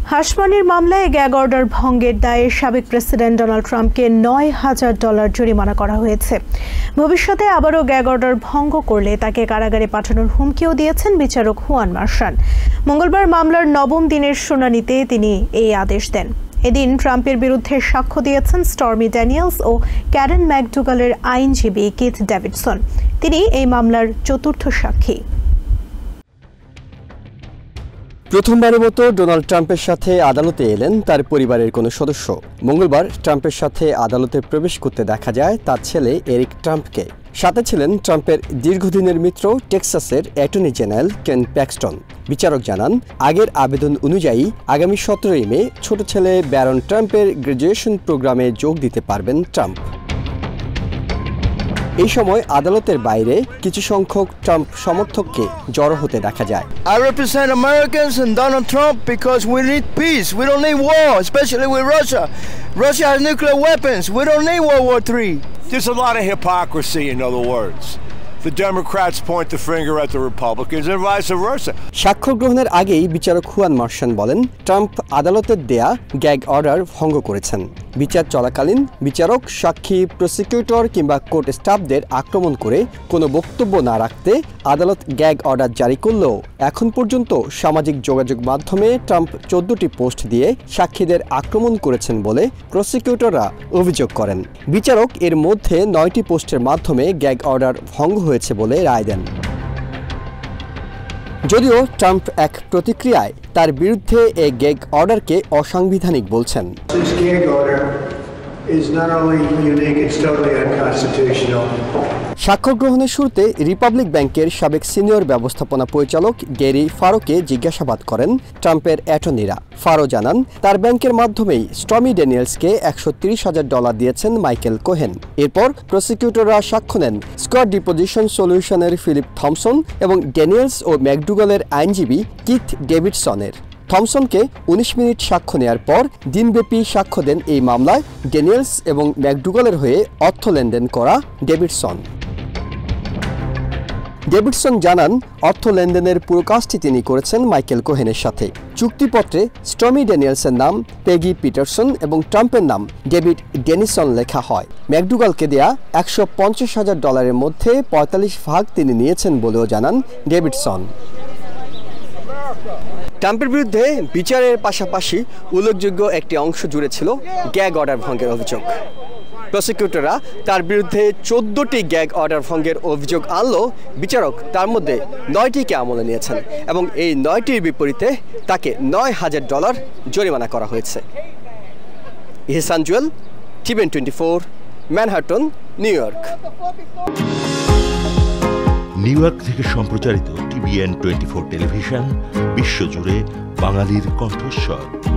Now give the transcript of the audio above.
হাসমানির মামলায় gag order ভঙ্গের দায়ে সাবেক প্রেসিডেন্ট ডোনাল্ড ট্রাম্পকে $9,000 জরিমানা করা হয়েছে। ভবিষ্যতে আবারও গ্যাগ অর্ডার ভঙ্গ করলে তাকে কারাগারে পাঠানোর হুমকিও দিয়েছেন বিচারক হুয়ান মার্শান। মঙ্গলবার মামলার 9ম দিনের শুনানিতে তিনি এই আদেশ দেন। এদিন ট্রাম্পের বিরুদ্ধে সাক্ষ্য দিয়েছেন স্টর্মি ড্যানিয়েলস ও ক্যারেন ম্যাকডুগালের আইনজীবী কিথ ডেভিডসন। তিনি এই মামলার চতুর্থ সাক্ষী। প্রথমবারের মতো ডোনাল্ড ট্রাম্পের সাথে আদালতে এলেন তার পরিবারের কোনো সদস্য। মঙ্গলবার ট্রাম্পের সাথে আদালতে প্রবেশ করতে দেখা যায় তার ছেলে এরিক ট্রাম্পকে। সাথে ছিলেন ট্রাম্পের দীর্ঘদিনের মিত্র টেক্সাসের অ্যাটর্নি জেনারেল কেন প্যাক্সটন। বিচারক জানান, আগের আবেদন অনুযায়ী আগামী 17 মে ছোট ছেলে ব্যারন ট্রাম্পের গ্র্যাজুয়েশন প্রোগ্রামে যোগ দিতে পারবেন ট্রাম্প। এই সময় আদালতের বাইরে কিছু সংখ্যক ট্রাম্প সমর্থককে জড়ো হতে দেখা যায়। I represent Americans and Donald Trump because we need peace. We don't need war, especially with Russia. Russia has nuclear weapons. We don't need World War III. There's a lot of hypocrisy, in other words. The Democrats point the finger at the Republicans and vice versa. সাক্ষ্য গ্রহণের আগেই বিচারক Juan মার্শান বলেন, Trump আদালতের দেয়া gag order ভঙ্গ করেছেন। বিচার চলাকালীন বিচারক, সাক্ষী, প্রসিকিউটর কিংবা কোর্ট স্টাফদের আক্রমণ করে কোনো বক্তব্য না রাখতে আদালত গ্যাগ অর্ডার জারি করলেও এখন পর্যন্ত সামাজিক যোগাযোগ মাধ্যমে ট্রাম্প 14টি পোস্ট দিয়ে সাক্ষীদের আক্রমণ করেছেন বলে প্রসিকিউটররা অভিযোগ করেন। বিচারক এর মধ্যে 9টি পোস্টের মাধ্যমে গ্যাগ অর্ডার ভঙ্গ হয়েছে বলে রায় দেন। যদিও ট্রাম্প এক প্রতিক্রিয়ায় তার বিরুদ্ধে এই গ্যাগ অর্ডারকে অসাংবিধানিক বলছেন। সাক্ষ্য গ্রহণের শুরুতে রিপাবলিক ব্যাংকের সাবেক সিনিয়র ব্যবস্থাপনা পরিচালক গ্যারি ফারোকে জিজ্ঞাসাবাদ করেন ট্রাম্পের অ্যাটর্নিরা। ফারো জানান, তার ব্যাংকের মাধ্যমেই স্টর্মি ড্যানিয়েলসকে $130,000 দিয়েছেন মাইকেল কোহেন। এরপর প্রসিকিউটররা সাক্ষ্য নেন স্কট ডিপোজিশন সলিউশনের ফিলিপ থমসন এবং ড্যানিয়েলস ও ম্যাকডুগালের আইনজীবী কিথ ডেভিডসনের। থমসনকে 19 মিনিট সাক্ষ্য নেয়ার পর দিনব্যাপী সাক্ষ্য দেন এই মামলায় ড্যানিয়েলস এবং ম্যাকডুগালের হয়ে অর্থ লেনদেন করা ডেভিডসন। ডেভিডসন জানান, অর্থ লেনদেনের পুরো কাজটি তিনি করেছেন মাইকেল কোহেনের সাথে। চুক্তিপত্রে স্টর্মি ড্যানিয়েলসের নাম পেগি পিটারসন এবং ট্রাম্পের নাম ডেভিড ডেনিসন লেখা হয়। ম্যাকডুগালকে দেয়া $150,000 মধ্যে 45 ভাগ তিনি নিয়েছেন বলেও জানান ডেভিডসন। ট্রাম্পের বিরুদ্ধে বিচারের পাশাপাশি উল্লেখযোগ্য একটি অংশ জুড়ে ছিল গ্যাগ অর্ডার ভঙ্গের অভিযোগ। প্রসিকিউটররা তার বিরুদ্ধে 14টি গ্যাগ অর্ডার ভঙ্গের অভিযোগ আনলেও বিচারক তার মধ্যে 9টিকে আমলে নিয়েছেন এবং এই 9টির বিপরীতে তাকে $9,000 জরিমানা করা হয়েছে। Ihsan Jewel, TVN 24, Manhattan, New York. New York থেকে সম্প্রচারিত TVN 24 টেলিভিশন বিশ্বজুড়ে বাঙালির কণ্ঠস্বর।